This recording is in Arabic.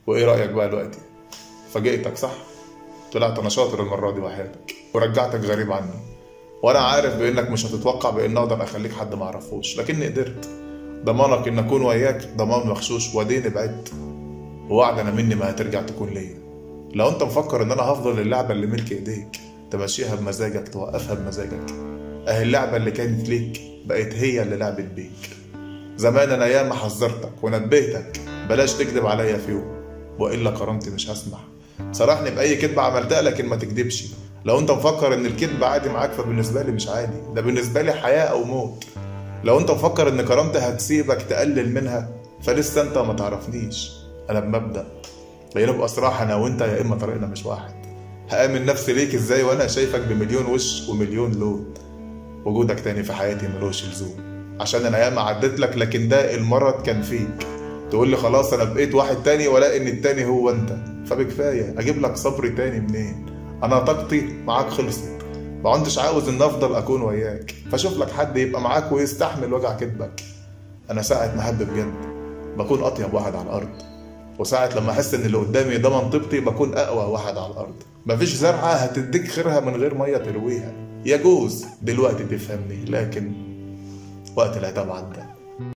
وايه رايك بقى دلوقتي؟ فاجئتك صح؟ طلعت انا شاطر المره دي وحياتك ورجعتك غريب عني، وانا عارف بانك مش هتتوقع بان اقدر اخليك حد ما اعرفوش، لكني قدرت. ضمانك ان اكون وياك ضمان مغشوش، واديني بعدت، ووعد انا مني ما هترجع تكون ليا. لو انت مفكر ان انا هفضل اللعبه اللي ملك ايديك تمشيها بمزاجك توقفها بمزاجك، اهي اللعبه اللي كانت ليك بقت هي اللي لعبت بيك. زمان انا ياما حذرتك ونبهتك بلاش تكذب عليا في يوم، والا كرامتي مش هسمح. صرحني باي كذبه عملتها لكن ما تكذبش. لو انت مفكر ان الكذب عادي معاك فبالنسبه لي مش عادي، ده بالنسبه لي حياه او موت. لو انت مفكر ان كرامتي هتسيبك تقلل منها فلسه انت ما تعرفنيش. انا بمبدأ بقينا نبقى صراحه انا وانت يا اما طريقنا مش واحد. هامن نفسي ليك ازاي وانا شايفك بمليون وش ومليون لون؟ وجودك تاني في حياتي ملوش لزوم، عشان انا ياما عديت لك لكن ده المرض كان فيك. تقول لي خلاص انا بقيت واحد تاني ولا ان التاني هو انت، فبكفايه اجيب لك صبر تاني منين؟ انا طاقتي معاك خلصت، ما عندش عاوز ان افضل اكون وياك، فشوف لك حد يبقى معاك ويستحمل وجع كدبك. انا ساعه ما احب بجد بكون اطيب واحد على الارض، وساعه لما احس ان اللي قدامي ده منطقتي بكون اقوى واحد على الارض. مفيش زرعه هتديك خيرها من غير ميه ترويها. يجوز دلوقتي تفهمني لكن وقت العتاب عدى.